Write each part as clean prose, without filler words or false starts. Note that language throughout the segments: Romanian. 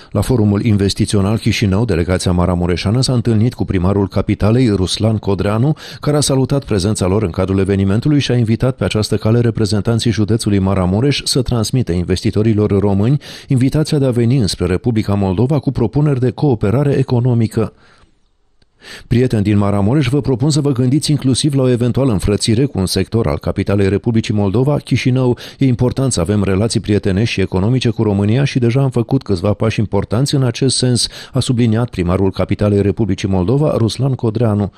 La forumul investițional Chișinău, delegația maramureșană s-a întâlnit cu primarul capitalei, Ruslan Codreanu, care a salutat prezența lor în cadrul evenimentului și a invitat pe această cale reprezentanții județului Maramureș să transmită investitorilor români invitația de a veni înspre Republica Moldova cu propuneri de cooperare economică. Prieteni din Maramureș, vă propun să vă gândiți inclusiv la o eventuală înfrățire cu un sector al capitalei Republicii Moldova, Chișinău. E important să avem relații prietenești și economice cu România și deja am făcut câțiva pași importanți în acest sens, a subliniat primarul capitalei Republicii Moldova, Ruslan Codreanu.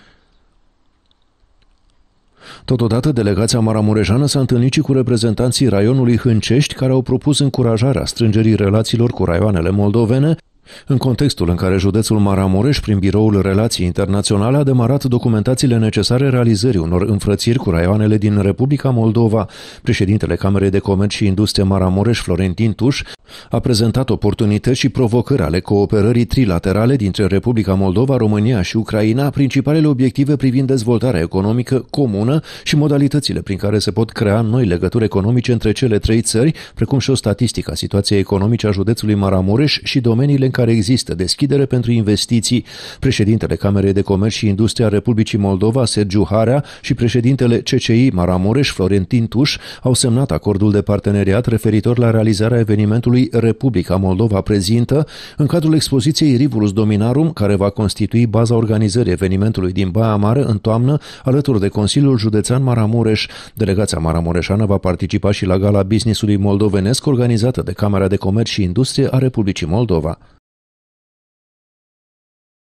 Totodată, delegația maramureșană s-a întâlnit și cu reprezentanții raionului Hâncești, care au propus încurajarea strângerii relațiilor cu raioanele moldovene, în contextul în care județul Maramureș, prin Biroul Relații Internaționale, a demarat documentațiile necesare realizării unor înfrățiri cu raioanele din Republica Moldova. Președintele Camerei de Comerț și Industrie Maramureș, Florentin Tuș, a prezentat oportunități și provocări ale cooperării trilaterale dintre Republica Moldova, România și Ucraina, principalele obiective privind dezvoltarea economică comună și modalitățile prin care se pot crea noi legături economice între cele trei țări, precum și o statistică a situației economice a județului Maramureș și domeniile în care există deschidere pentru investiții. Președintele Camerei de Comerț și Industrie a Republicii Moldova, Sergiu Harea, și președintele CCI Maramureș, Florentin Tuș, au semnat acordul de parteneriat referitor la realizarea evenimentului Republica Moldova prezintă, în cadrul expoziției Rivulus Dominarum, care va constitui baza organizării evenimentului din Baia Mare în toamnă, alături de Consiliul Județean Maramureș. Delegația maramureșană va participa și la Gala Business-ului moldovenesc, organizată de Camera de Comerț și Industrie a Republicii Moldova.